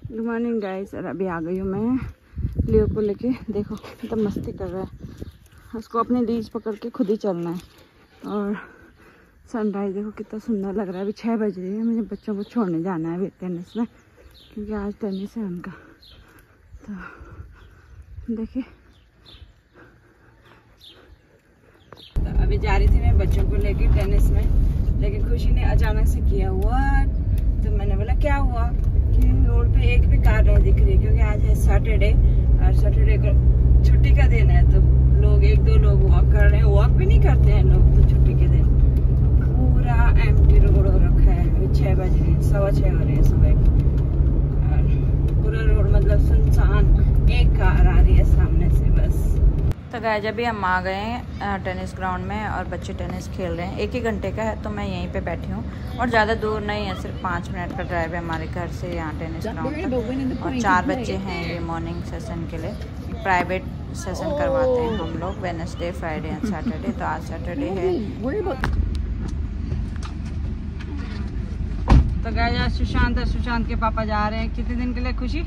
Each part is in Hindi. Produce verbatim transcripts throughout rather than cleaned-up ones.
Good morning guys. और अभी आ गई हूँ मैं लियो को लेके। देखो कितना तो मस्ती कर रहा है, उसको अपने लीज पकड़ के खुद ही चलना है। और सनराइज देखो कितना सुंदर लग रहा है। अभी छः बज रही है, मुझे बच्चों को छोड़ने जाना है अभी टेनिस में, क्योंकि आज टेनिस है उनका। तो देखिए तो अभी जा रही थी मैं बच्चों को लेके टेनिस में, लेकिन खुशी ने अचानक से किया हुआ। तो मैंने बोला क्या हुआ कि रोड पे एक भी कार नहीं दिख रही, क्योंकि आज है सैटरडे और सैटरडे को छुट्टी का दिन है। तो लोग एक दो लोग वॉक कर रहे हैं, वॉक भी नहीं करते हैं लोग तो छुट्टी के दिन। पूरा एम्प्टी रोड हो रखा है। अभी छः बज रहे हैं, सवा छः हो रहे हैं सुबह और पूरा रोड मतलब सुनसान, एक कार आ रही है सामने से बस। तो गाइस अभी हम आ गए हैं टेनिस ग्राउंड में और बच्चे टेनिस खेल रहे हैं। एक ही घंटे का है तो मैं यहीं पे बैठी हूँ और ज़्यादा दूर नहीं है, सिर्फ पाँच मिनट का ड्राइव है हमारे घर से यहाँ टेनिस ग्राउंड तक। और चार बच्चे हैं ये मॉर्निंग सेशन के लिए, प्राइवेट सेशन करवाते हैं हम लोग वेडनेसडे, फ्राइडे एंड सैटरडे। तो आज सैटरडे है। तो गाइस आज सुशांत और सुशांत के पापा जा रहे हैं कितने दिन के लिए खुशी?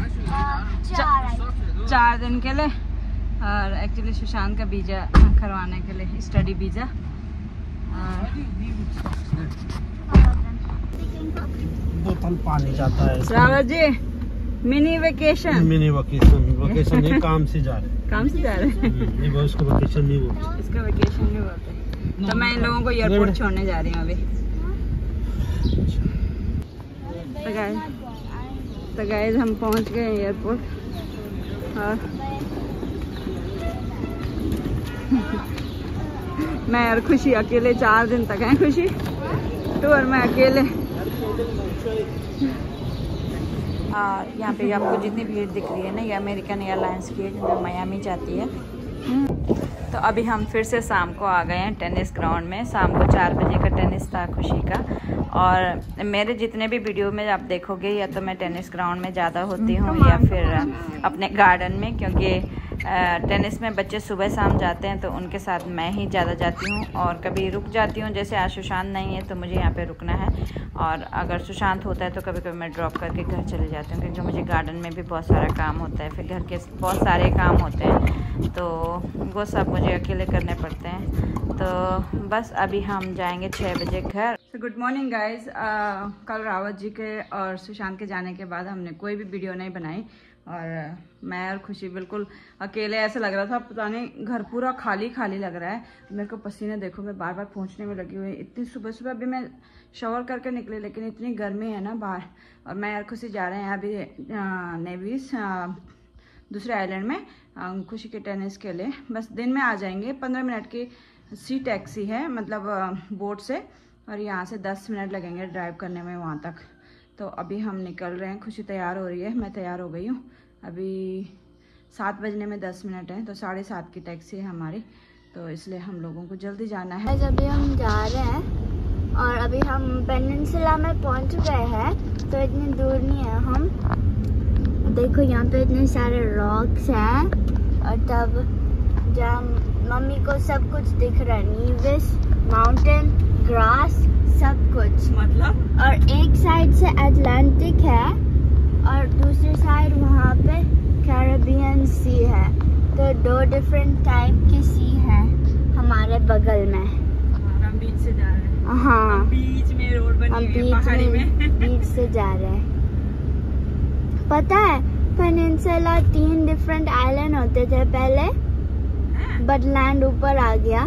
चार, चार दिन के लिए। और एक्चुअली सुशांत का वीज़ा करवाने के लिए, स्टडी वीज़ा। बोतल पानी जाता है Shravan ji, mini vacation. Mini vacation vacation ये काम से जा रहे हैं। काम से जा रहे हैं। ये उसको वेकेशन नहीं बोलते, इसका वेकेशन नहीं बोलते। तो मैं इन लोगों को एयरपोर्ट छोड़ने जा रही हूँ अभी। तो गाइस तो गाइस हम पहुँच गए एयरपोर्ट और मैं और खुशी अकेले चार दिन तक हैं। खुशी तो और मैं अकेले। और यहाँ पे आपको जितनी भीड़ दिख रही है ना, ये अमेरिकन एयरलाइंस की है जो मियामी जाती है। तो अभी हम फिर से शाम को आ गए हैं टेनिस ग्राउंड में। शाम को चार बजे का टेनिस था खुशी का। और मेरे जितने भी वीडियो में आप देखोगे या तो मैं टेनिस ग्राउंड में ज़्यादा होती हूँ या फिर अपने गार्डन में, क्योंकि टेनिस में बच्चे सुबह शाम जाते हैं तो उनके साथ मैं ही ज़्यादा जाती हूँ। और कभी रुक जाती हूँ, जैसे आज सुशांत नहीं है तो मुझे यहाँ पे रुकना है। और अगर सुशांत होता है तो कभी कभी मैं ड्रॉप करके घर चले जाती हूँ, क्योंकि मुझे गार्डन में भी बहुत सारा काम होता है, फिर घर के बहुत सारे काम होते हैं तो वो सब मुझे अकेले करने पड़ते हैं। तो बस अभी हम जाएंगे छः बजे घर। तो गुड मॉर्निंग गाइज। कल रावत जी के और सुशांत के जाने के बाद हमने कोई भी वीडियो नहीं बनाई और मैं और खुशी बिल्कुल अकेले। ऐसा लग रहा था पता नहीं, घर पूरा खाली खाली लग रहा है। मेरे को पसीने देखो, मैं बार बार पहुंचने में लगी हुई। इतनी सुबह सुबह अभी मैं शावर करके निकली, लेकिन इतनी गर्मी है ना बाहर। और मैं और खुशी जा रहे हैं अभी नेवीज दूसरे आइलैंड में खुशी के टेनिस के लिए। बस दिन में आ जाएंगे। पंद्रह मिनट की सी टैक्सी है, मतलब बोट से, और यहाँ से दस मिनट लगेंगे ड्राइव करने में वहाँ तक। तो अभी हम निकल रहे हैं। खुशी तैयार हो रही है, मैं तैयार हो गई हूँ। अभी सात बजने में दस मिनट हैं, तो साढ़े सात की टैक्सी है हमारी, तो इसलिए हम लोगों को जल्दी जाना है। अभी हम जा रहे हैं और अभी हम पेनिनसुला में पहुंच गए हैं, तो इतनी दूर नहीं है हम। देखो यहाँ पे इतने सारे रॉक्स हैं और तब जहाँ मम्मी को सब कुछ दिख रहा है, नीविस, माउंटेन, ग्रास, सब कुछ मतलब। और एक साइड से अटलांटिक है और दूसरी साइड वहाँ पे कैरेबियन सी है। तो दो डिफरेंट टाइप की सी है हमारे बगल में। हम बीच से जा रहे हैं। हाँ, हम बीच में रोड बनी हुई है पहाड़ी में। बीच से जा रहे हैं। पता है पेनिनसुला तीन डिफरेंट आइलैंड होते थे पहले, बट लैंड ऊपर आ गया।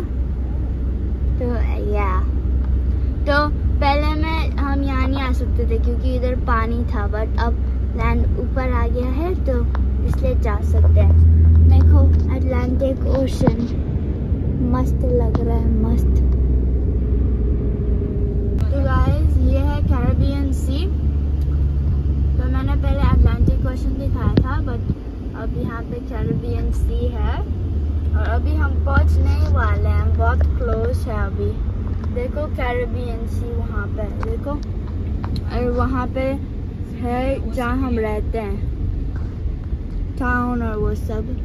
तो या तो पहले में हम यहाँ नहीं आ सकते थे क्योंकि इधर पानी था, बट अब लैंड ऊपर आ गया है तो इसलिए जा सकते हैं। देखो अटलांटिक ओशन मस्त लग रहा है, मस्त। तो गाइस ये है कैरेबियन सी। तो मैंने पहले अटलांटिक ओशन दिखाया था, बट अब यहाँ पे कैरेबियन सी है। और अभी हम पहुँचने वाले हैं, बहुत क्लोज है अभी। देखो कैरेबियन सी वहाँ पे देखो, और वहाँ पे है जहाँ हम रहते हैं, टाउन और वो सब।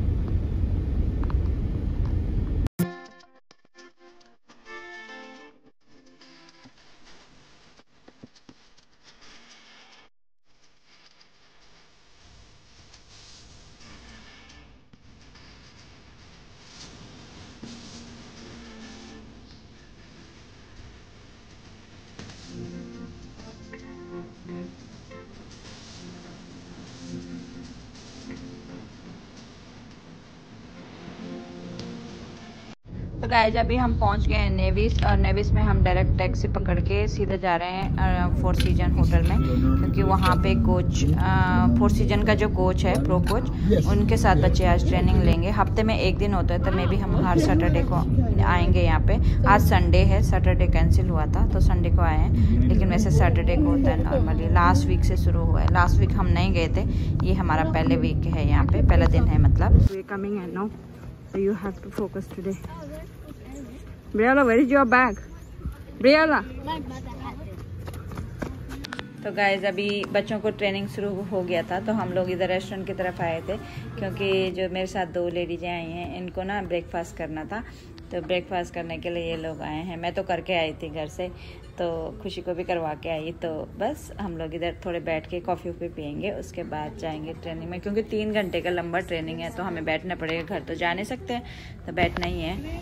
तो गाइस अभी हम पहुंच गए हैं नेविस, और नेविस में हम डायरेक्ट टैक्सी पकड़ के सीधे जा रहे हैं फोर सीजन होटल में, क्योंकि वहाँ पे कोच फोर सीजन का जो कोच है प्रो कोच, उनके साथ बच्चे आज ट्रेनिंग लेंगे। हफ्ते में एक दिन होता है, तो मे भी हम हर सैटरडे को आएंगे यहाँ पे। आज संडे है, सैटरडे कैंसिल हुआ था तो संडे को आए हैं, लेकिन वैसे सैटरडे को होता है नॉर्मली। लास्ट वीक से शुरू हुआ है, लास्ट वीक हम नहीं गए थे, ये हमारा पहले वीक है यहाँ पे, पहला दिन है मतलब। वी कमिंग है नो, so you have to focus today. Briella, where is your bag? Briella. तो गाइज अभी बच्चों को ट्रेनिंग शुरू हो गया था, तो हम लोग इधर रेस्टोरेंट की तरफ आए थे, क्योंकि जो मेरे साथ दो लेडीजें आई हैं इनको ना ब्रेकफास्ट करना था, तो ब्रेकफास्ट करने के लिए ये लोग आए हैं। मैं तो करके आई थी घर से, तो खुशी को भी करवा के आई। तो बस हम लोग इधर थोड़े बैठ के कॉफ़ी वॉफ़ी पियेंगे, उसके बाद जाएंगे ट्रेनिंग में, क्योंकि तीन घंटे का लंबा ट्रेनिंग है, तो हमें बैठना पड़ेगा। घर तो जा नहीं सकते, तो बैठना ही है।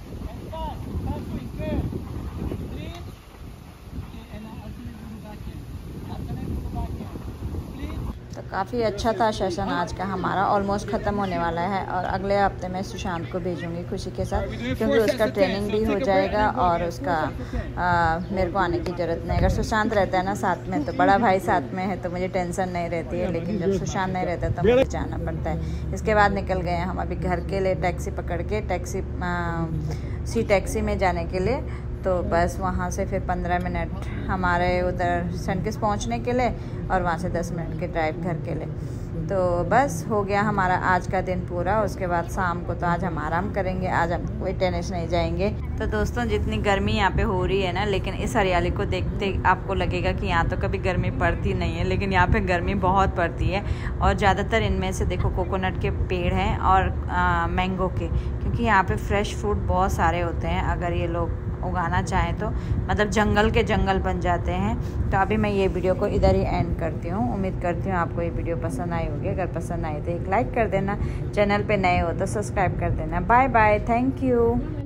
तो काफ़ी अच्छा था सेशन आज का हमारा, ऑलमोस्ट ख़त्म होने वाला है, और अगले हफ्ते में सुशांत को भेजूंगी खुशी के साथ, क्योंकि उसका ट्रेनिंग भी हो जाएगा और उसका आ, मेरे को आने की ज़रूरत नहीं। अगर सुशांत रहता है ना साथ में, तो बड़ा भाई साथ में है तो मुझे टेंशन नहीं रहती है, लेकिन जब सुशांत नहीं रहता तो मुझे जाना पड़ता है। इसके बाद निकल गए हम अभी घर के लिए, टैक्सी पकड़ के, टैक्सी सी टैक्सी में जाने के लिए। तो बस वहाँ से फिर पंद्रह मिनट हमारे उधर सनकिस पहुँचने के लिए, और वहाँ से दस मिनट के ड्राइव घर के लिए। तो बस हो गया हमारा आज का दिन पूरा। उसके बाद शाम को तो आज हम आराम करेंगे, आज हम कोई टेनिस नहीं जाएंगे। तो दोस्तों जितनी गर्मी यहाँ पे हो रही है ना, लेकिन इस हरियाली को देखते आपको लगेगा कि यहाँ तो कभी गर्मी पड़ती नहीं है, लेकिन यहाँ पे गर्मी बहुत पड़ती है। और ज़्यादातर इनमें से देखो कोकोनट के पेड़ हैं और मैंगो के, क्योंकि यहाँ पे फ्रेश फ्रूट बहुत सारे होते हैं। अगर ये लोग उगाना चाहें तो मतलब जंगल के जंगल बन जाते हैं। तो अभी मैं ये वीडियो को इधर ही एंड करती हूँ। उम्मीद करती हूँ आपको ये वीडियो पसंद आई होगी। अगर पसंद आई तो एक लाइक कर देना, चैनल पे नए हो तो सब्सक्राइब कर देना। Bye bye, thank you.